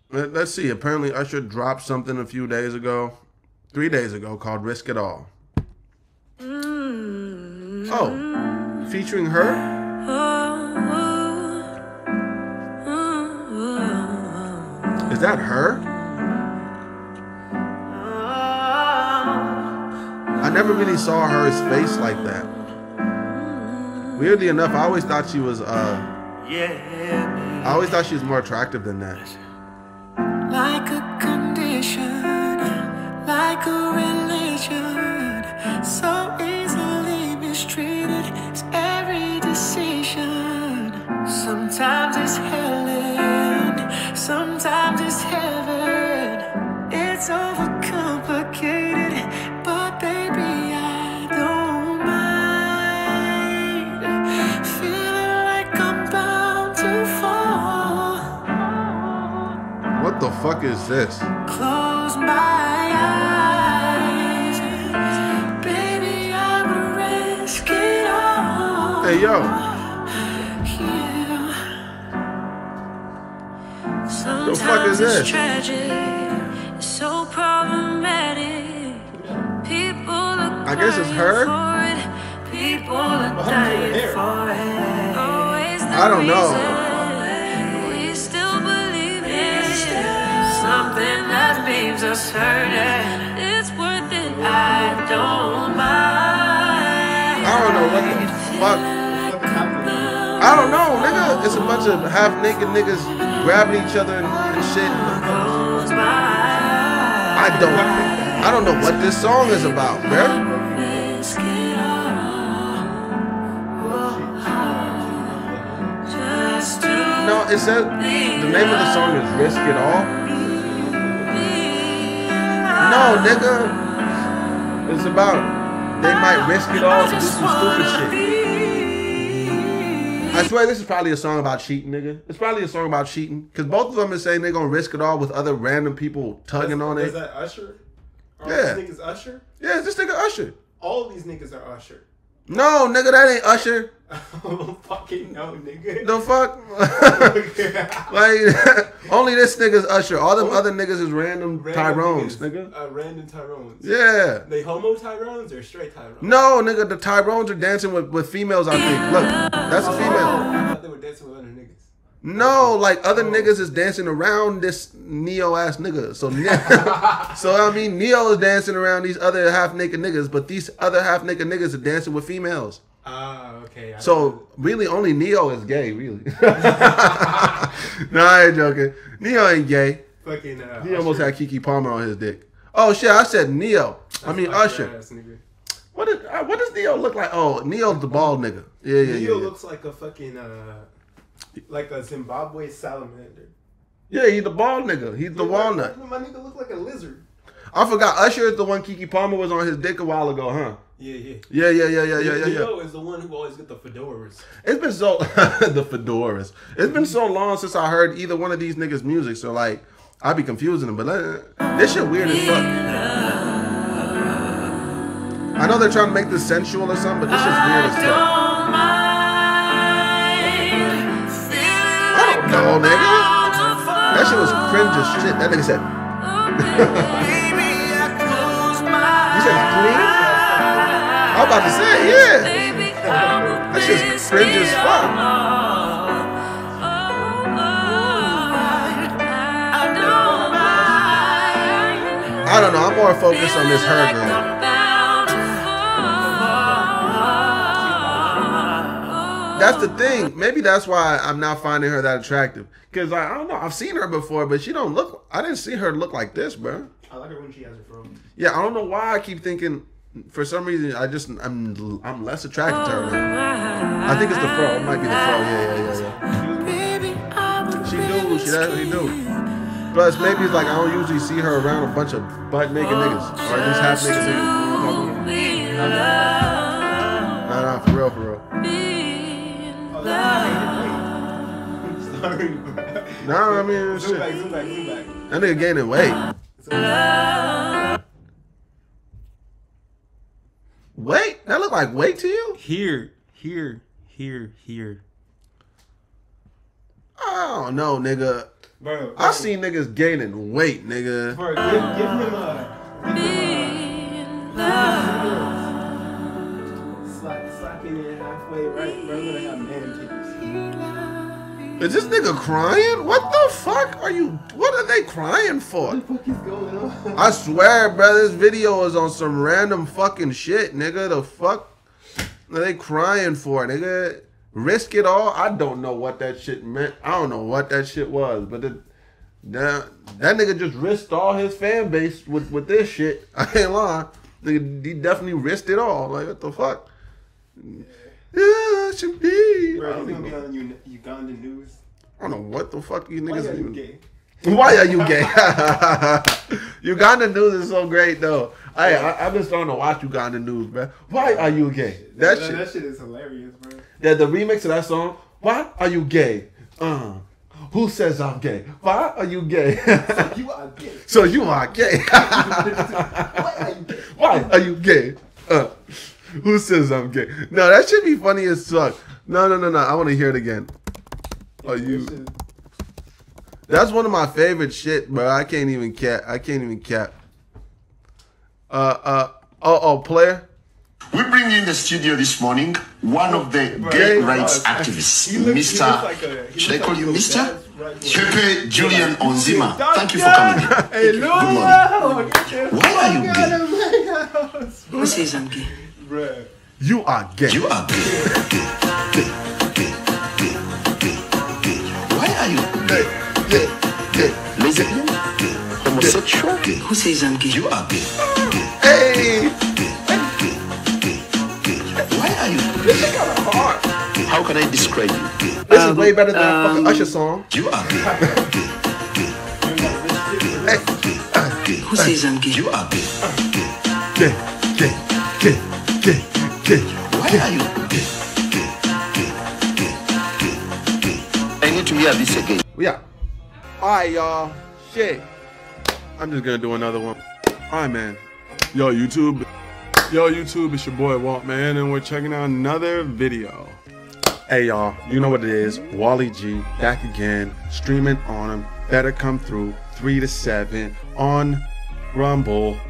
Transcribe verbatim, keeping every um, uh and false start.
Let, let's see. Apparently, Usher dropped something a few days ago, three days ago, called "Risk It All." Oh, featuring her. Is that her? I never really saw her face like that. Weirdly enough, I always thought she was. Uh, I always thought she was more attractive than that. Like a condition, like a religion, so easily mistreated is every decision. Sometimes it's hell and sometimes it's heaven. It's overcomplicated, but baby, I don't mind feeling like I'm bound to fall. What the fuck is this? Close my eyes, baby, I would risk it all. Hey yo. Yeah. The fuck is this? Sometimes it's tragic, it's so problematic. People are I guess it's her? for it. People are dying for it. Always the I don't know. reason we still believe in something that leaves us hurting. It's worth it. I don't mind. I don't know what the fuck. I don't know, nigga. It's a bunch of half naked niggas grabbing each other and, and shit. Close my eyes. I don't. I don't know what this song is about, bruh. Risk it all. Just to No, it says the name of the song is "Risk It All." No, nigga. It's about they might risk it all to do some stupid shit. I swear this is probably a song about cheating, nigga. It's probably a song about cheating. Because both of them are saying they're going to risk it all with other random people tugging That's, on is it. that Usher? Are Yeah. these niggas Usher? Yeah, it's this nigga Usher. All of these niggas are Usher. No, nigga, that ain't Usher. I don't fucking know, nigga. The fuck? Like, only this nigga's Usher. All them other niggas is random, Random Tyrones, niggas. nigga. Uh, random Tyrones. Yeah. They homo Tyrones or straight Tyrones? No, nigga, the Tyrones are dancing with, with females, I think. Look, that's a I female. thought they were dancing with other niggas. No, like other niggas is dancing around this Neo ass nigga. So, so I mean, Neo is dancing around these other half naked niggas, but these other half naked niggas are dancing with females. Ah, okay. I So really, only Neo is gay, really. No, I ain't joking. Neo ain't gay. fucking. Uh, He almost Usher. had Kiki Palmer on his dick. Oh shit, I said Neo. I mean Usher. Ass, nigga. What is, uh, what does Neo look like? Oh, Neo's the bald nigga. Yeah, yeah, yeah. Neo yeah. looks like a fucking uh, like a Zimbabwe salamander. Yeah, he's the bald nigga. He's the Dude, walnut. My, my nigga look like a lizard. I forgot. Usher is the one Kiki Palmer was on his dick a while ago, huh? Yeah, yeah. Yeah, yeah, yeah, yeah, yeah, yeah, yeah. Neo is the one who always get the fedoras. It's been so the fedoras. It's been so long since I heard either one of these niggas' music, so like I be confusing them. But uh, this shit weird as fuck. I know they're trying to make this sensual or something, but this shit's weird as fuck. I don't know, nigga. That shit was cringe as shit. That nigga said. You said clean? I'm about to say, yeah. That shit's cringe as fuck. I don't know. I'm more focused on this H E R girl. That's the thing. Maybe that's why I'm not finding her that attractive. Cause I, I don't know. I've seen her before, but she don't look. I didn't see her look like this, bro. I like her when she has her fro. Yeah, I don't know why I keep thinking. For some reason, I just I'm I'm less attracted to her now. I think it's the fro. It might be the fro. Yeah, yeah, yeah, yeah. She do. She actually do. Plus, maybe it's like I don't usually see her around a bunch of butt naked niggas or at least half naked niggas. Nah, nah, for real, for real. Oh, Sorry, bro. Nah, I mean, Zoom shit. back, zoom back, zoom back. That nigga gaining weight. Weight? That look like weight to you? Here, here, here, here. I don't know, nigga. Bro, I seen niggas gaining weight, nigga. Bro, give, give him a. Give him a slap, slapping it halfway right, bro. We're gonna have man titties. Is this nigga crying? What the fuck are you? What are they crying for? What the fuck is going on? I swear, bro, this video is on some random fucking shit, nigga. The fuck are they crying for, nigga? Risk it all? I don't know what that shit meant. I don't know what that shit was, but it, that, that nigga just risked all his fan base with, with this shit. I ain't lying. Nigga, he definitely risked it all. Like, what the fuck? Yeah, it should be. Bro, I don't he's gonna even- be on U- Ugandan news. I don't know what the fuck you Why niggas are you even- gay? Why are you gay? Uganda news is so great though. I, I I've been starting to watch Uganda news, bro. Why are you gay? That, That, shit. that shit is hilarious, bro. Yeah, the remix of that song. Why are you gay? Uh, who says I'm gay? Why are you gay? You are gay. So you are gay. Why are you gay? Why are you gay? Uh, who says I'm gay? No, that should be funny as fuck. No, no, no, no. I want to hear it again. Are you? That's one of my favorite shit, bro. I can't even cap. I can't even cap. Uh, uh, oh, oh, player. We bring in the studio this morning one of the Bro, gay he rights looks- activists, he looks- he Mister looks like a- he Should I looks call like you a Mister dad's right there. Pepe Julian Onzima? Thank you for Doctor! coming in. Hello! Why are you gay? Who says I'm gay? Bruh. You are gay. You are gay. Gay, gay, gay, gay, gay, gay. Why are you gay? Gay, gay, lesbian, gay, homosexual, gay. Who says I'm gay? You are gay. Gay, Hey. gay, gay, gay, gay. Why are you This gay? is kind of hard. How can I describe you? Gay. This is way better than that fucking Usher song. You are gay. Gay, gay, Hey. gay. Who says I'm gay? You are gay. Gay, gay, gay, gay, gay. Why are you gay? Gay, gay, gay, gay, gay. I need to hear this again. Yeah. Alright, y'all. Shit. I'm just gonna do another one. Alright, man. Yo, YouTube. Yo, YouTube, it's your boy Walt, man, and we're checking out another video. Hey, y'all. You know what it is. Wally G, back again. Streaming on him. Better come through. three to seven on Rumble.